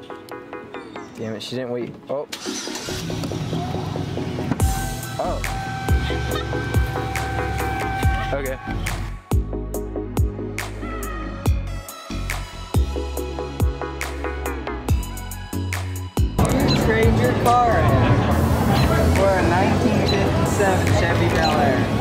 Damn it, she didn't wait. Oh. Oh. Okay. Trade your car in for a 1957 Chevy Bel Air.